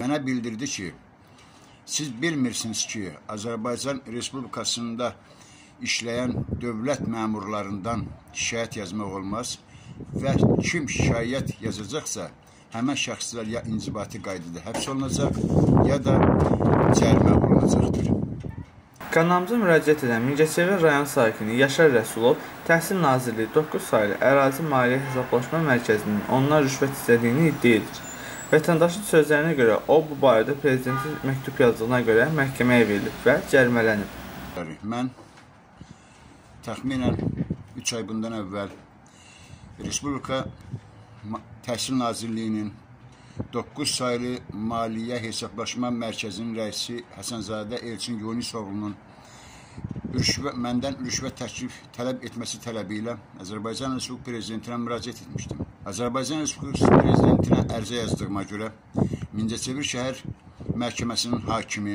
Mənə bildirdi ki, siz bilmirsiniz ki, Azərbaycan Respublikasında işləyən dövlət məmurlarından şikayət yazmaq olmaz və kim şikayət yazacaqsa, həmən şəxslər ya inzibati qaydada həbs olunacaq, ya da cərimə olunacaqdır. Kanalımıza müraciət edən Mingəçevir rayon sakini Yaşar Rəsulov Təhsil Nazirliyi 9 saylı ərazi maliyyə hesablaşma mərkəzinin ondan rüşvət istədiyini iddia edir. Vətəndaşın sözlərinə görə o bu barədə prezidentin məktub yazdığına görə məhkəməyə verilib və cərimələnib. Mən təxminən 3 ay bundan əvvəl Respublika Təhsil Nazirliyinin 9 saylı maliyyə hesablaşma mərkəzinin rəisi Həsənzadə Elçin Yunisovunun məndən rüşvət təklif tələb etməsi tələbi ilə Azərbaycan Respublikası Prezidentinə müraciət etmişdim. Azərbaycan Respublikası Prezidentinə ərizə yazdığıma görə Mingəçevir şəhər məhkəməsinin hakimi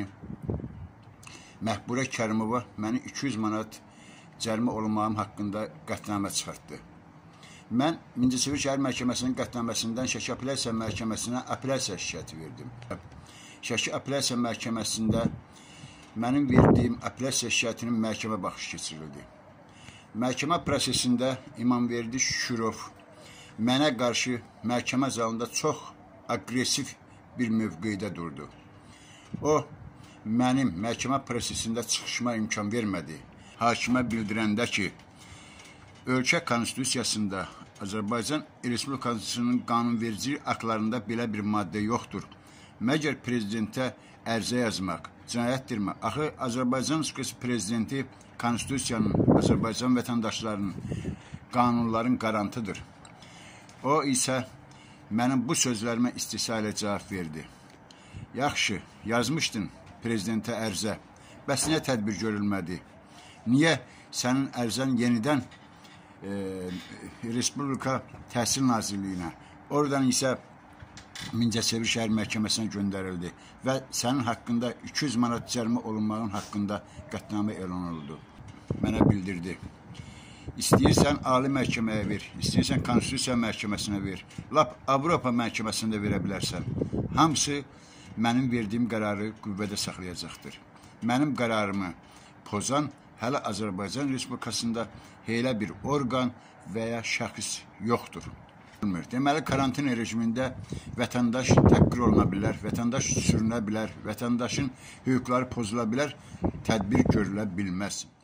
Məhburə Kərimova məni 200 manat cərimə olunmağım haqqında qətnamə çıxartdı. Mən Mingəçevir şəhər məhkəməsinin qətnaməsindən Şəki Apellyasiya məhkəməsinə apellyasiya şikayəti verdim. Şəki Apellyasiya məhkəməsində mənim verdiyim apellyasiya şikayətinin məhkəmə baxışı keçirildi. Məhkəmə prosesində İmamverdi Şükürov mənə qarşı məhkəmə zalında çox aqressiv bir mövqedə durdu. O, mənim məhkəmə prosesində çıxışma imkan vermədi. Hakimə bildirəndə ki, ölkə konstitusiyasında Azərbaycan Respublikasının qanunverici aktlarında belə bir maddə yoxdur. Məgər prezidentə ərizə yazmaq cinayətdirmi? Axı Azərbaycan Respublikası prezidenti konstitusiyanın, Azərbaycan vətəndaşlarının, qanunların qarantıdır. O isə mənim bu sözlərimə istehza ilə cavab verdi. Yaxşı, yazmışdın prezidentə ərizə. Bəs niyə tədbir görülmədi? Niyə sənin ərizən yenidən Respublika Təhsil Nazirliyinə, oradan isə Mingəçevir şəhər məhkəməsinə göndərildi və sənin haqqında 200 manat cərimə olunmağın haqqında qətnamə elan olundu. Mənə bildirdi. İstəyirsən ali məhkəməyə ver, istəyirsən konstitusiya məhkəməsinə ver, lap Avropa məhkəməsində verə bilərsən. Hamısı mənim verdiyim qərarı qüvvədə saxlayacaqdır. Mənim qərarımı pozan hələ Azərbaycan Respublikasında elə bir orqan və ya şəxs yoxdur. Deməli, karantin rejimində vətəndaş təhqir oluna bilər, vətəndaş sürünə bilər, vətəndaşın hüquqları pozula bilər, tədbir görülə bilməz.